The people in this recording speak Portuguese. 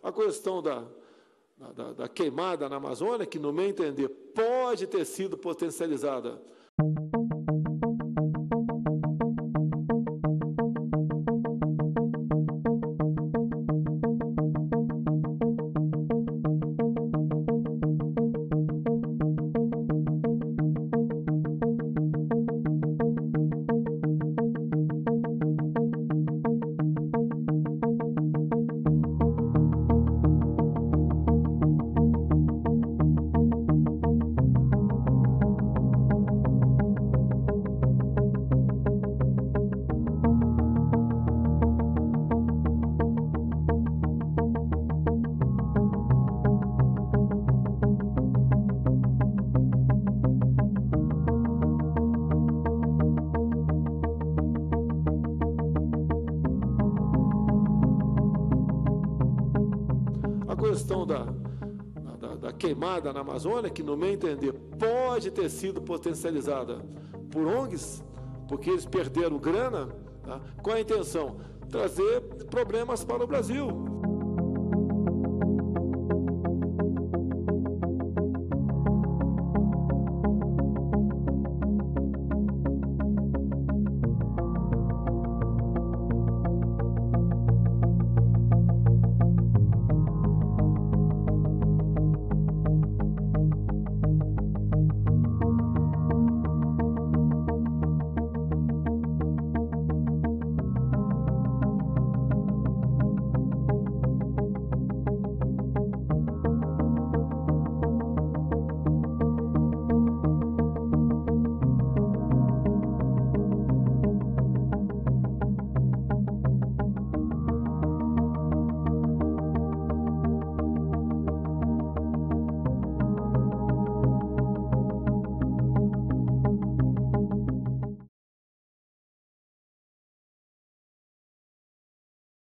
A questão da queimada na Amazônia, que, no meu entender, pode ter sido potencializada. A questão da queimada na Amazônia, que, no meu entender, pode ter sido potencializada por ONGs, porque eles perderam grana, tá? Com a intenção de trazer problemas para o Brasil.